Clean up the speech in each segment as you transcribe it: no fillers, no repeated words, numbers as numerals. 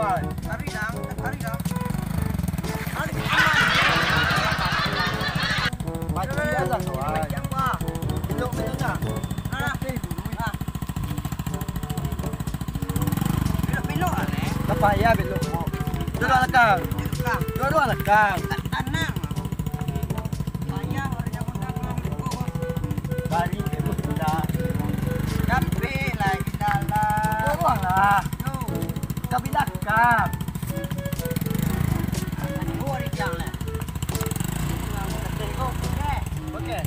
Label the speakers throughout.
Speaker 1: boy.
Speaker 2: Tarik dah. Tarik dah.
Speaker 1: Macam biasa boy.
Speaker 2: Macam apa?
Speaker 1: Belok macamnya.
Speaker 2: Belok lah ni.
Speaker 1: Tak payah belok. Dua lekang. Dua lekang.
Speaker 2: Tanang. Payah orang yang menang belok.
Speaker 1: Bari belok sudah.
Speaker 2: Kape lagi dalam.
Speaker 1: Buang lah.
Speaker 2: No.
Speaker 1: Kau bilang kau.
Speaker 2: Gua ni jangan lah.
Speaker 1: Okey.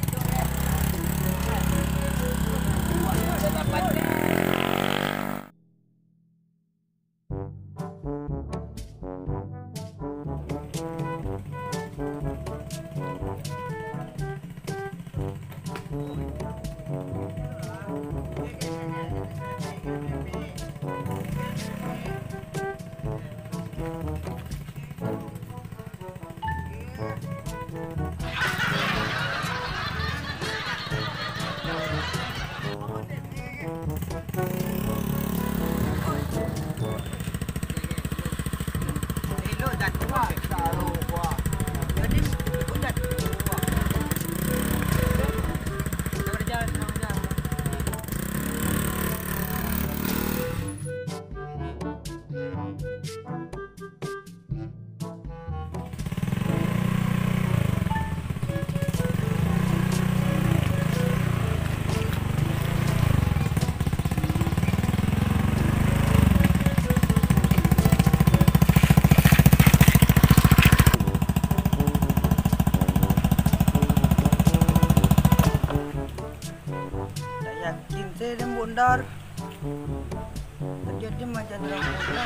Speaker 2: Bundar terjadi macam dalam bundar.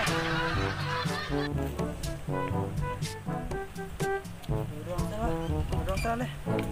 Speaker 2: Dorong salah.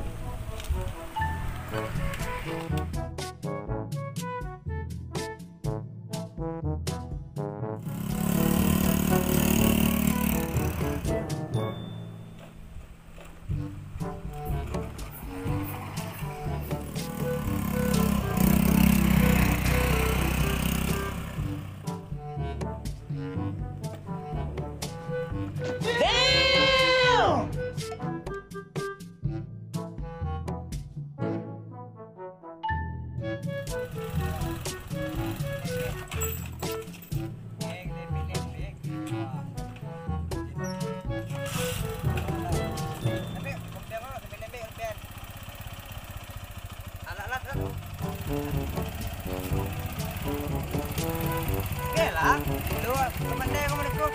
Speaker 2: Kelah, dua kemana kau?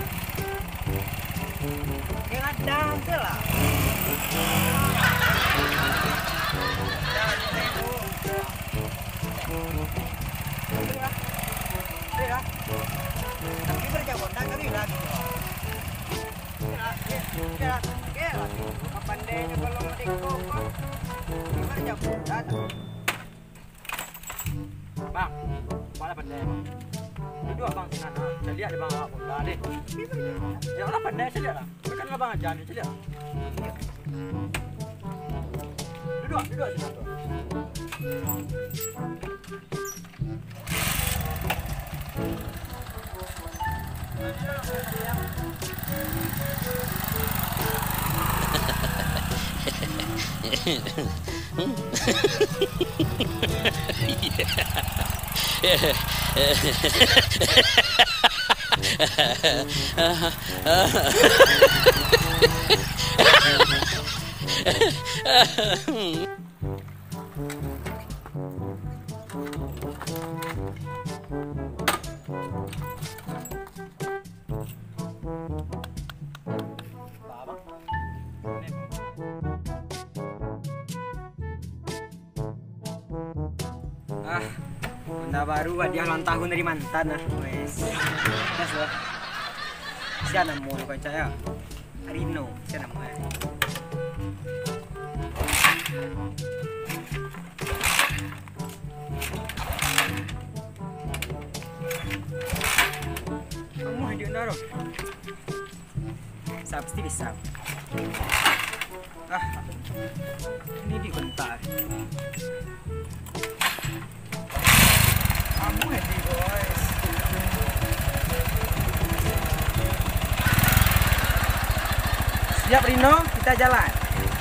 Speaker 2: Yang ada kelah. Tapi berjauh dah kali lagi. Kelah. Kapan deh kalau merdeka? Berjauh dah.
Speaker 1: Bang, mana pandai bang? Duduk abang sana. Saya lihat dia bang apa dah deh. Janganlah pandai saya lihat lah. Bukan abang ajar ni saya lihat. Duduk sini tu. Benda baru hadiah ulang tahun dari mantan lah. Wes. Yes lah. Siapa nama lu kan saya? Rino, siapa nama? Kamu hadiah naro? Saya pasti bisa. Ini dibentar. Kamu happy boys.
Speaker 2: Siap Rino, kita jalan.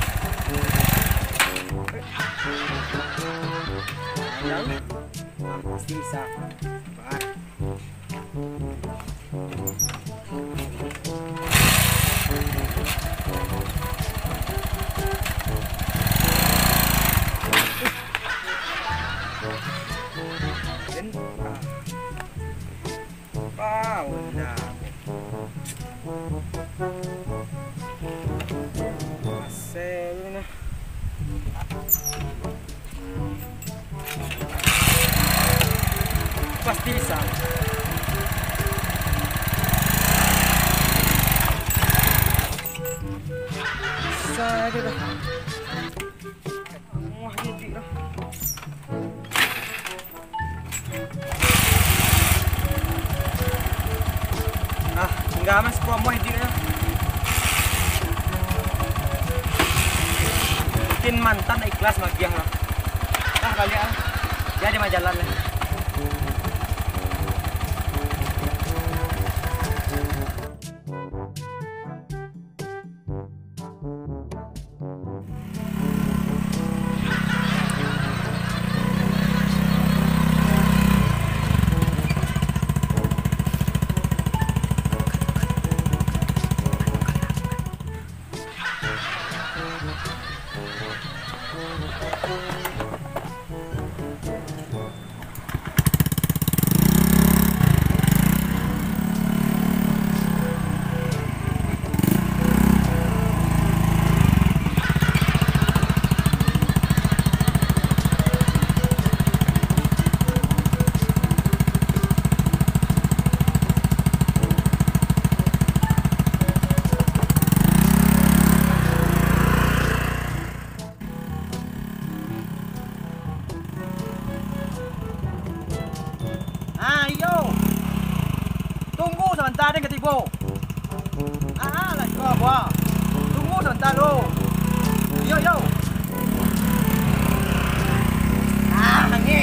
Speaker 2: Pasti bisa. Bar. Pasti bisa. Bisa aja dah. Wah, jadi dah. Enggak mas, promo ini dah. Mungkin mantan ikhlas magiah lah. Dah balik ah. Dia di majalah lah. Sebentar deh ketipu. Lah coba. Tunggu sebentar lo. Yo. Nangis.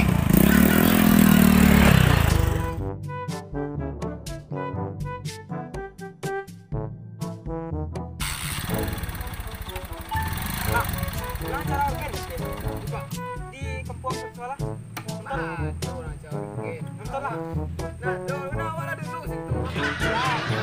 Speaker 2: Jangan cara organik coba di kampung sekolah. Bentar lah. Nah, awak duduk situ.